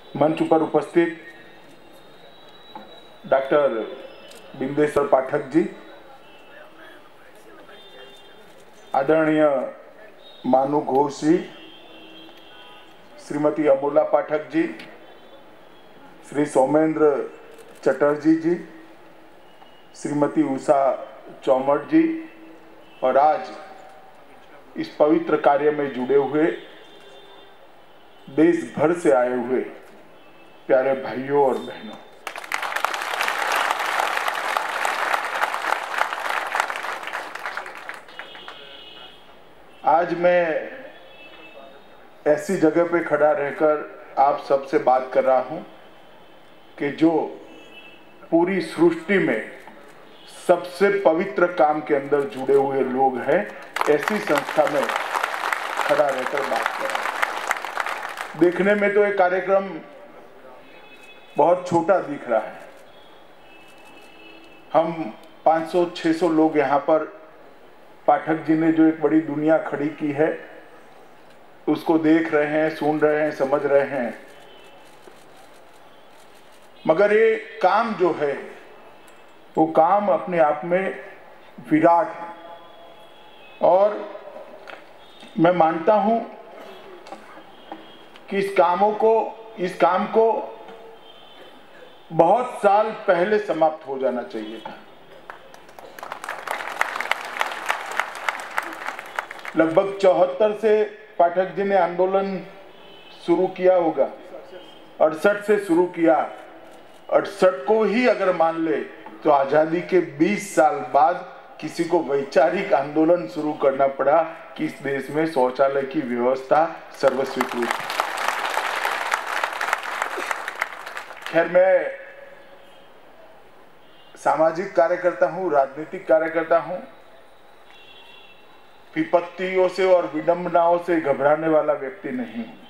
मंच पर उपस्थित डॉक्टर बिंदेश्वर पाठक जी, आदरणीय मानु घोष जी, श्रीमती अमोला पाठक जी, श्री सोमेंद्र चटर्जी जी, श्रीमती उषा चौमट जी और आज इस पवित्र कार्य में जुड़े हुए देश भर से आए हुए प्यारे भाइयों और बहनों, आज मैं ऐसी जगह पे खड़ा रहकर आप सबसे बात कर रहा हूं कि जो पूरी सृष्टि में सबसे पवित्र काम के अंदर जुड़े हुए लोग हैं, ऐसी संस्था में खड़ा रहकर बात कर रहा हूं। देखने में तो ये कार्यक्रम बहुत छोटा दिख रहा है। हम 500-600 लोग यहाँ पर पाठक जी ने जो एक बड़ी दुनिया खड़ी की है उसको देख रहे हैं, सुन रहे हैं, समझ रहे हैं, मगर ये काम जो है वो काम अपने आप में विराट है। और मैं मानता हूं कि इस काम को बहुत साल पहले समाप्त हो जाना चाहिए था। लगभग 74 से पाठक जी ने आंदोलन शुरू किया होगा, 68 से शुरू किया। 68 को ही अगर मान ले तो आजादी के 20 साल बाद किसी को वैचारिक आंदोलन शुरू करना पड़ा कि इस देश में शौचालय की व्यवस्था सर्वस्वीकृत। खैर, मैं सामाजिक कार्यकर्ता हूं, राजनीतिक कार्यकर्ता हूं। विपत्तियों से और विडंबनाओं से घबराने वाला व्यक्ति नहीं हूं।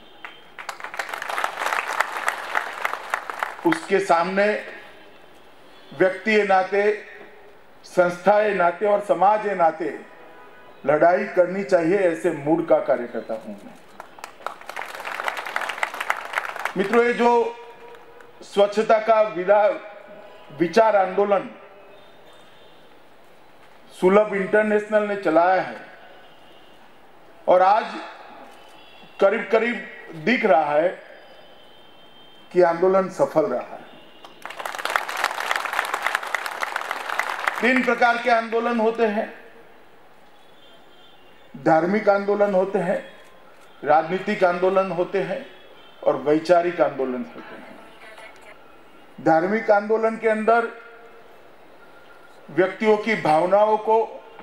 उसके सामने व्यक्ति के नाते, संस्था के नाते और समाज के नाते लड़ाई करनी चाहिए, ऐसे मूड का कार्यकर्ता हूं मैं। मित्रों, ये जो स्वच्छता का विचार आंदोलन सुलभ इंटरनेशनल ने चलाया है और आज करीब करीब दिख रहा है कि आंदोलन सफल रहा है। 3 प्रकार के आंदोलन होते हैं। धार्मिक आंदोलन होते हैं, राजनीतिक आंदोलन होते हैं और वैचारिक आंदोलन होते हैं। धार्मिक आंदोलन के अंदर व्यक्तियों की भावनाओं को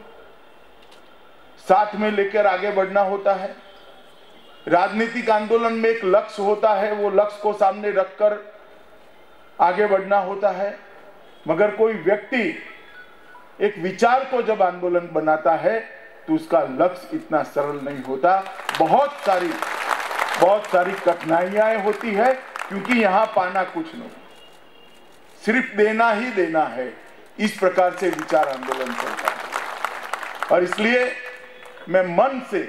साथ में लेकर आगे बढ़ना होता है। राजनीतिक आंदोलन में एक लक्ष्य होता है, वो लक्ष्य को सामने रखकर आगे बढ़ना होता है। मगर कोई व्यक्ति एक विचार को जब आंदोलन बनाता है तो उसका लक्ष्य इतना सरल नहीं होता। बहुत सारी कठिनाइयां होती है, क्योंकि यहां पाना कुछ नहीं, सिर्फ देना ही देना है। इस प्रकार से विचार आंदोलन चलता है। और इसलिए मैं मन से,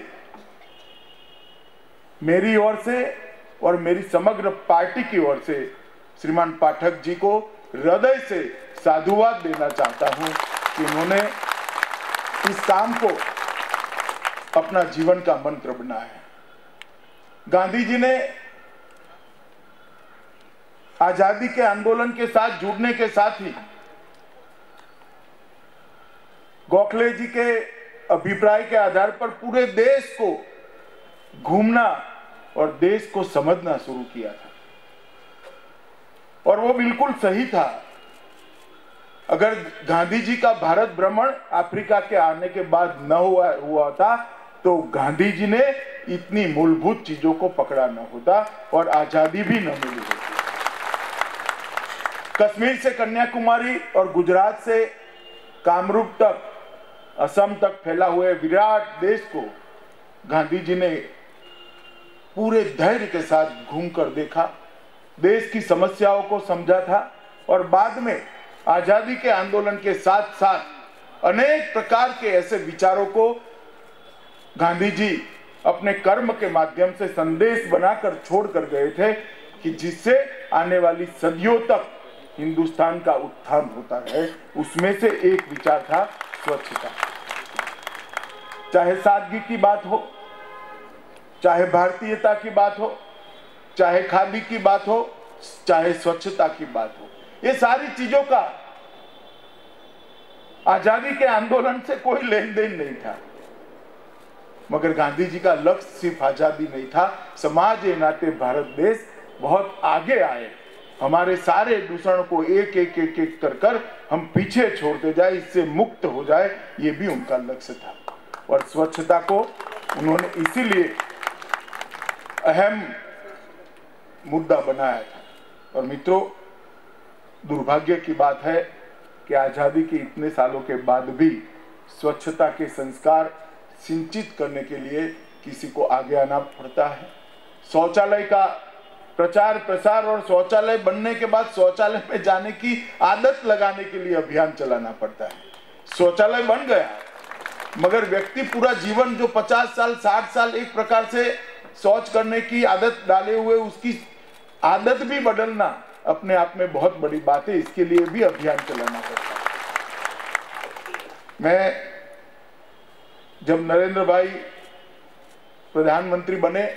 मेरी ओर से और मेरी समग्र पार्टी की ओर से श्रीमान पाठक जी को हृदय से साधुवाद देना चाहता हूं कि उन्होंने इस काम को अपना जीवन का मंत्र बनाया। गांधी जी ने आजादी के आंदोलन के साथ जुड़ने के साथ ही गोखले जी के अभिप्राय के आधार पर पूरे देश को घूमना और देश को समझना शुरू किया था। और वो बिल्कुल सही था। अगर गांधी जी का भारत भ्रमण अफ्रीका के आने के बाद न हुआ था तो गांधी जी ने इतनी मूलभूत चीजों को पकड़ा न होता और आजादी भी न मिली होती। कश्मीर से कन्याकुमारी और गुजरात से कामरूप तक, असम तक फैला हुए विराट देश को गांधी जी ने पूरे धैर्य के साथ घूमकर देखा, देश की समस्याओं को समझा था और बाद में आजादी के आंदोलन के साथ साथ अनेक प्रकार के ऐसे विचारों को गांधी जी अपने कर्म के माध्यम से संदेश बनाकर छोड़ कर गए थे कि जिससे आने वाली सदियों तक हिंदुस्तान का उत्थान होता है। उसमें से एक विचार था स्वच्छता। चाहे सादगी की बात हो, चाहे भारतीयता की बात हो, चाहे खादी की बात हो, चाहे स्वच्छता की बात हो, ये सारी चीजों का आजादी के आंदोलन से कोई लेन देन नहीं था। मगर गांधी जी का लक्ष्य सिर्फ आजादी नहीं था, समाज के नाते भारत देश बहुत आगे आए, हमारे सारे दूषण को एक एक एक एक कर कर हम पीछे छोड़ते जाए, इससे मुक्त हो जाए, ये भी उनका लक्ष्य था। और स्वच्छता को उन्होंने इसीलिए अहम मुद्दा बनाया था। और मित्रों, दुर्भाग्य की बात है कि आजादी के इतने सालों के बाद भी स्वच्छता के संस्कार सिंचित करने के लिए किसी को आगे आना पड़ता है। शौचालय का प्रचार प्रसार और शौचालय बनने के बाद शौचालय में जाने की आदत लगाने के लिए अभियान चलाना पड़ता है। शौचालय बन गया, मगर व्यक्ति पूरा जीवन जो 50 साल 60 साल एक प्रकार से शौच करने की आदत डाले हुए, उसकी आदत भी बदलना अपने आप में बहुत बड़ी बात है। इसके लिए भी अभियान चलाना पड़ता है। मैं जब नरेंद्र भाई प्रधानमंत्री बने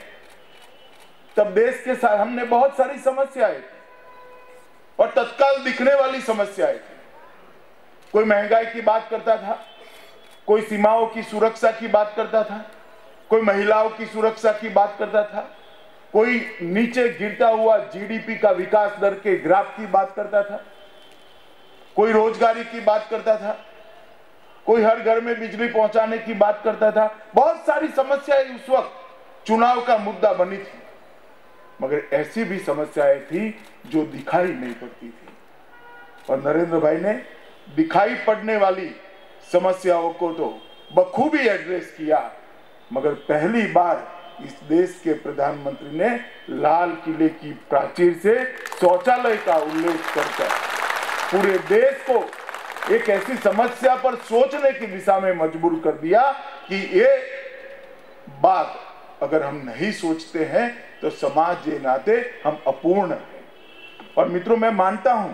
तब देश के साथ हमने बहुत सारी समस्याएं थी और तत्काल दिखने वाली समस्याएं थी। कोई महंगाई की बात करता था, कोई सीमाओं की सुरक्षा की बात करता था, कोई महिलाओं की सुरक्षा की बात करता था, कोई नीचे गिरता हुआ जीडीपी का विकास दर के ग्राफ की बात करता था, कोई रोजगारी की बात करता था, कोई हर घर में बिजली पहुंचाने की बात करता था। बहुत सारी समस्याएं उस वक्त चुनाव का मुद्दा बनी थी, मगर ऐसी भी समस्याएं थी जो दिखाई नहीं पड़ती थी। और नरेंद्र भाई ने दिखाई पड़ने वाली समस्याओं को तो बखूबी एड्रेस किया। मगर पहली बार इस देश के प्रधानमंत्री ने लाल किले की प्राचीर से शौचालय का उल्लेख करके पूरे देश को एक ऐसी समस्या पर सोचने की दिशा में मजबूर कर दिया कि ये बात अगर हम नहीं सोचते हैं तो समाज के नाते हम अपूर्ण हैं। और मित्रों, मैं मानता हूं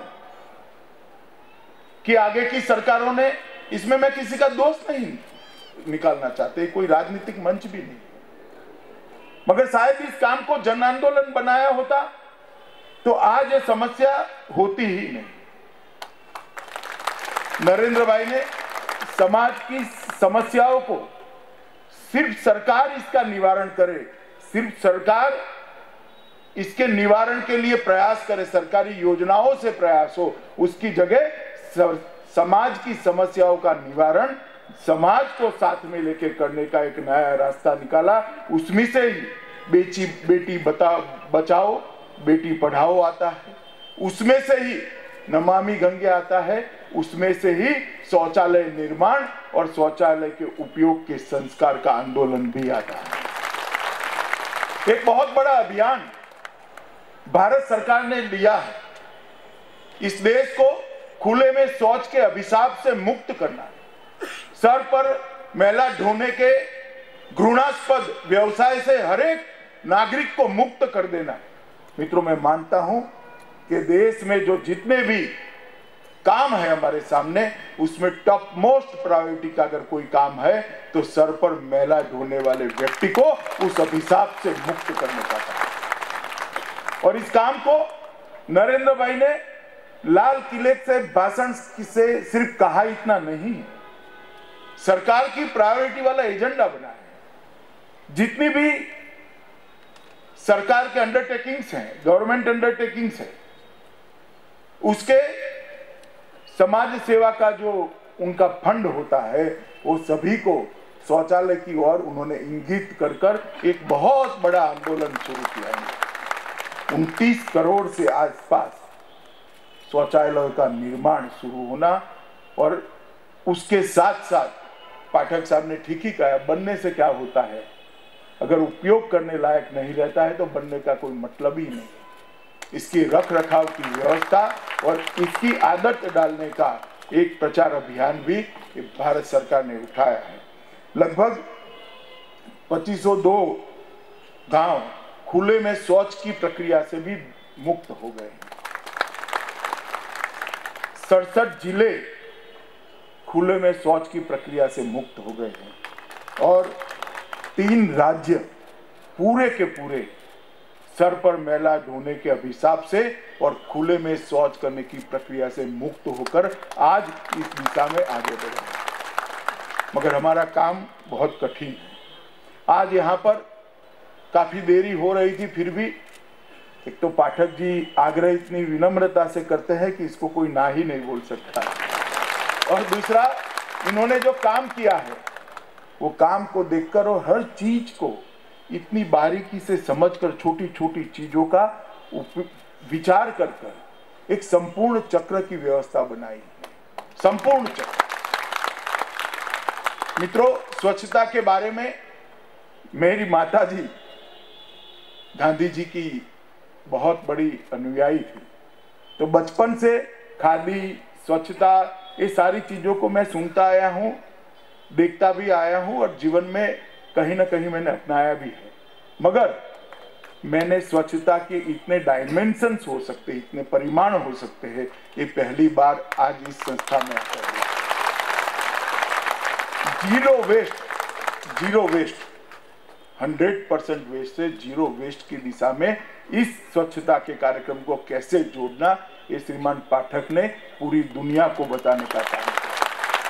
कि आगे की सरकारों ने, इसमें मैं किसी का दोष नहीं निकालना चाहते, कोई राजनीतिक मंच भी नहीं, मगर शायद इस काम को जन आंदोलन बनाया होता तो आज ये समस्या होती ही नहीं। नरेंद्र भाई ने समाज की समस्याओं को सिर्फ सरकार इसका निवारण करे, सिर्फ सरकार इसके निवारण के लिए प्रयास करे, सरकारी योजनाओं से प्रयास हो, उसकी जगह समाज की समस्याओं का निवारण समाज को साथ में लेकर करने का एक नया रास्ता निकाला। उसमें से ही बेटी बचाओ बेटी पढ़ाओ आता है, उसमें से ही नमामि गंगे आता है, उसमें से ही शौचालय निर्माण और शौचालय के उपयोग के संस्कार का आंदोलन भी आता है। एक बहुत बड़ा अभियान भारत सरकार ने लिया है, इस देश को खुले में शौच के अभिशाप से मुक्त करना, सर पर मैला ढोने के घृणास्पद व्यवसाय से हर एक नागरिक को मुक्त कर देना। मित्रों, मैं मानता हूं कि देश में जो जितने भी काम है हमारे सामने, उसमें टॉप मोस्ट प्रायोरिटी का अगर कोई काम है तो सर पर मैला ढोने वाले व्यक्ति को उस अभिशाप से मुक्त करने का काम। और इस काम को नरेंद्र भाई ने लाल किले से भाषण से सिर्फ कहा इतना नहीं, सरकार की प्रायोरिटी वाला एजेंडा बना है। जितनी भी सरकार के अंडरटेकिंग्स हैं, गवर्नमेंट अंडरटेकिंग्स है, उसके समाज सेवा का जो उनका फंड होता है, वो सभी को शौचालय की ओर उन्होंने इंगित कर कर एक बहुत बड़ा आंदोलन शुरू किया है। 29 करोड़ से आसपास शौचालय का निर्माण शुरू होना, और उसके साथ साथ पाठक साहब ने ठीक ही कहा, बनने से क्या होता है, अगर उपयोग करने लायक नहीं रहता है तो बनने का कोई मतलब ही नहीं। इसकी रख रखाव की व्यवस्था और इसकी आदत डालने का एक प्रचार अभियान भी भारत सरकार ने उठाया है। लगभग 2502 गांव खुले में शौच की प्रक्रिया से भी मुक्त हो गए हैं। 67 जिले खुले में शौच की प्रक्रिया से मुक्त हो गए हैं और 3 राज्य पूरे के पूरे सर पर मैला ढोने के अभिशाप से और खुले में शौच करने की प्रक्रिया से मुक्त होकर आज इस दिशा में आगे बढ़े हैं। मगर हमारा काम बहुत कठिन है। आज यहाँ पर काफी देरी हो रही थी, फिर भी एक तो पाठक जी आग्रह इतनी विनम्रता से करते हैं कि इसको कोई ना ही नहीं बोल सकता, और दूसरा इन्होंने जो काम किया है वो काम को देखकर और हर चीज को इतनी बारीकी से समझकर, छोटी छोटी चीजों का विचार कर कर एक संपूर्ण चक्र की व्यवस्था बनाई, संपूर्ण चक्र। मित्रों, स्वच्छता के बारे में मेरी माताजी गांधी जी की बहुत बड़ी अनुयायी थी, तो बचपन से खादी, स्वच्छता, ये सारी चीजों को मैं सुनता आया हूं, देखता भी आया हूं और जीवन में कहीं ना कहीं मैंने अपनाया भी है। मगर मैंने स्वच्छता के इतने डायमेंशंस हो सकते, इतने परिमाण हो सकते हैं, ये पहली बार आज इस संस्था में आकर हुआ। जीरो वेस्ट 100% वेस्ट से जीरो वेस्ट की दिशा में इस स्वच्छता के कार्यक्रम को कैसे जोड़ना, ये श्रीमान पाठक ने पूरी दुनिया को बताने का काम किया।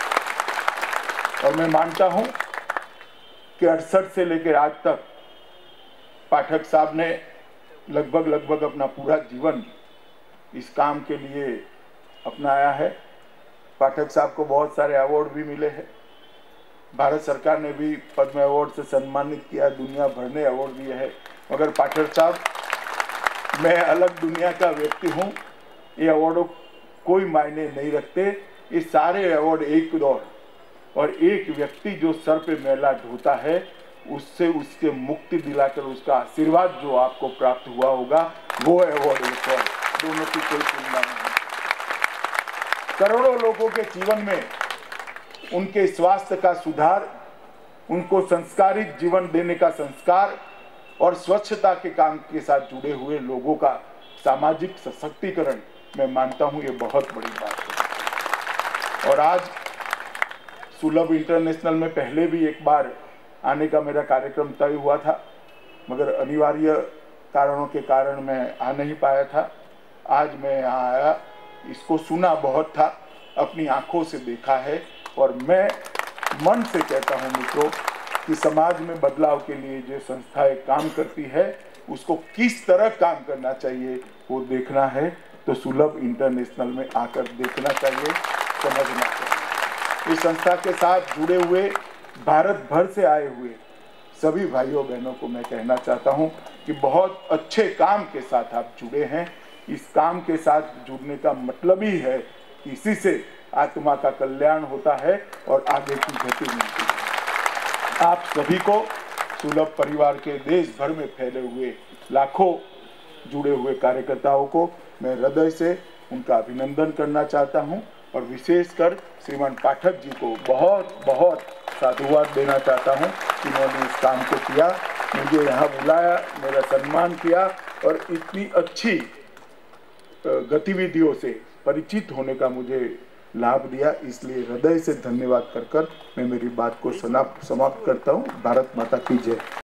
और मैं मानता हूं कि 68 से लेकर आज तक पाठक साहब ने लगभग अपना पूरा जीवन इस काम के लिए अपनाया है। पाठक साहब को बहुत सारे अवार्ड भी मिले हैं, भारत सरकार ने भी पद्म अवार्ड से सम्मानित किया, दुनिया भर ने अवार्ड दिए हैं। मगर पाठक साहब, मैं अलग दुनिया का व्यक्ति हूँ, ये अवार्डों कोई मायने नहीं रखते। ये सारे अवार्ड एक दौर, और एक व्यक्ति जो सर पे मैला ढोता है उससे उसके मुक्ति दिलाकर उसका आशीर्वाद जो आपको प्राप्त हुआ होगा, वो अवार्ड दोनों की कोई तुलना नहीं। करोड़ों लोगों के जीवन में उनके स्वास्थ्य का सुधार, उनको संस्कारित जीवन देने का संस्कार और स्वच्छता के काम के साथ जुड़े हुए लोगों का सामाजिक सशक्तिकरण, मैं मानता हूं ये बहुत बड़ी बात है। और आज सुलभ इंटरनेशनल में पहले भी एक बार आने का मेरा कार्यक्रम तय हुआ था, मगर अनिवार्य कारणों के कारण मैं आ नहीं पाया था। आज मैं यहाँ आया, इसको सुना बहुत था, अपनी आंखों से देखा है, और मैं मन से कहता हूँ मित्रों कि समाज में बदलाव के लिए जो संस्थाएं काम करती है उसको किस तरह काम करना चाहिए वो देखना है, तो सुलभ इंटरनेशनल में आकर देखना चाहिए, समझना चाहिए। इस संस्था के साथ जुड़े हुए भारत भर से आए हुए सभी भाइयों बहनों को मैं कहना चाहता हूं कि बहुत अच्छे काम के साथ आप जुड़े हैं। इस काम के साथ जुड़ने का मतलब ही है कि इसी से आत्मा का कल्याण होता है और आगे की गति मिलती है। आप सभी को, सुलभ परिवार के देश भर में फैले हुए लाखों जुड़े हुए कार्यकर्ताओं को मैं हृदय से उनका अभिनंदन करना चाहता हूं, और विशेषकर श्रीमान पाठक जी को बहुत बहुत साधुवाद देना चाहता हूं कि उन्होंने इस काम को किया, मुझे यहाँ बुलाया, मेरा सम्मान किया और इतनी अच्छी गतिविधियों से परिचित होने का मुझे लाभ दिया। इसलिए हृदय से धन्यवाद कर मैं मेरी बात को समाप्त करता हूँ। भारत माता की जय।